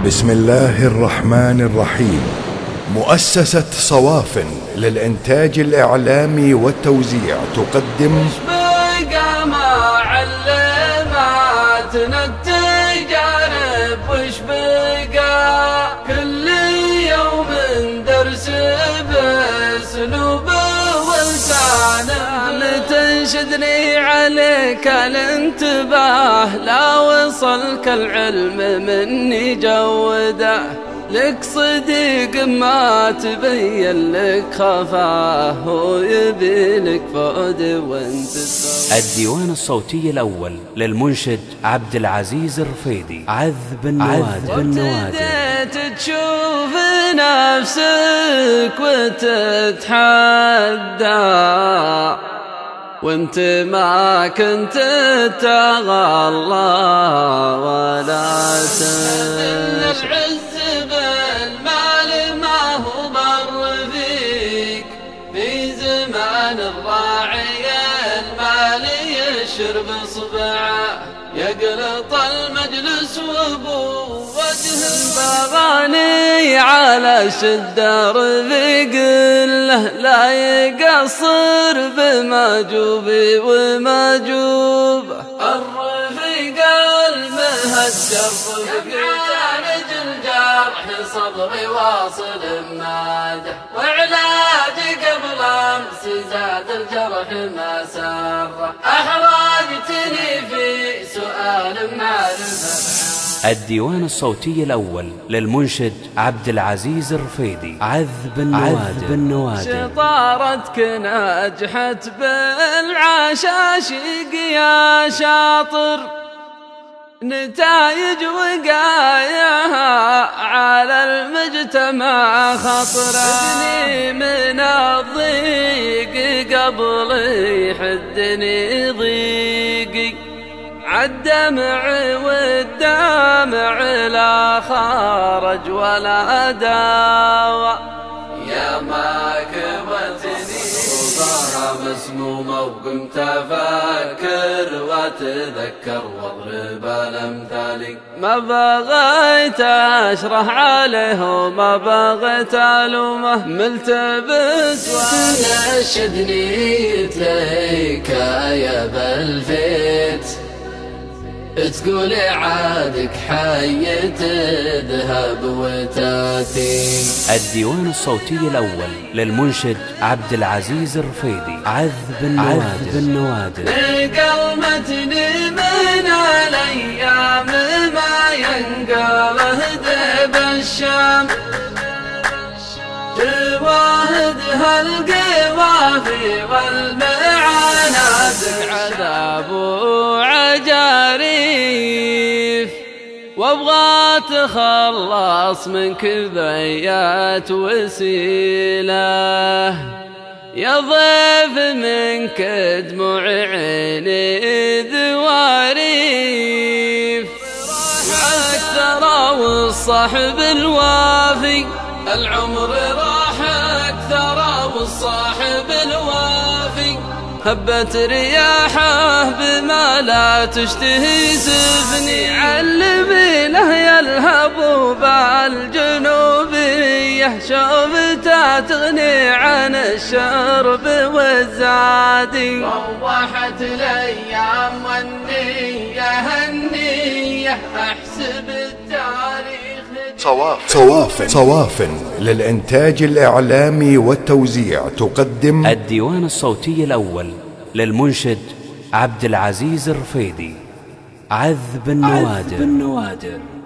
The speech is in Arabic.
بسم الله الرحمن الرحيم. مؤسسة صواف للإنتاج الإعلامي والتوزيع تقدم وش بقى ما علمتنا التجارب، وش بقى كل يوم درس بأسلوب ولسانه. تنشدني عليك الانتباه، لا وصلك العلم مني جوده. لك صديق ما تبين لك خفاه، هو يبي لك فؤاد وانت الديوان الصوتي الأول للمنشد عبد العزيز الرفيدي. عذب النوادر. وابتديت تشوف نفسك وتتحدى، وانت ما كنت تغلى ولا تنسى. الراعي المال يشرب صبعه، يقلط المجلس وابو وجهه. بغاني على شدة رفيق له، لا يقصر بمجوبي ومجوبه. الرفيق المهجر تعالج الجرح، صبري واصل ماده، وعلاج قبل امس زاد الجرح ما سره. احرجتني في سؤال معرفه. الديوان الصوتي الأول للمنشد عبد العزيز الرفيدي. عذب النوادر. شطارتك نجحت بالعشاشق يا شاطر، نتايج وقاياها على المجتمع خطرة. ادني من الضيق قبل يحدني ضيقي، عالدمع والدمع لا خرج ولا داوى. يا ما كبتني وظهر مسمومة، وقمت أفكر وأتذكر واضرب الأمثال. ما بغيت أشرح عليه وما بغيت ألومه، ملتبس ونشدني إليك يا بالفيت، تقولي عادك حي تذهب وتاتي. الديوان الصوتي الأول للمنشد عبد العزيز الرفيدي. عذب النوادر. قلمتني من الأيام ما ينقل هدب الشام، جواهدها القوافي والمعاناة، عذاب وعجاريف. وابغى تخلص من كبيات وسيله، يا ضيف منك دموع عيني ذواريف. أكثر والصاحب الوافي، العمر راح أكثر والصاحب الوافي. هبت رياحه بما لا تشتهي سفني، علمي له يلهب بالجنوبية، شوفتها تغني عن الشرب والزادي. روحت الأيام والنية أحسب التاريخ. صواف للإنتاج الإعلامي والتوزيع تقدم الديوان الصوتي الأول للمنشد عبد العزيز الرفيدي. عذب النوادر.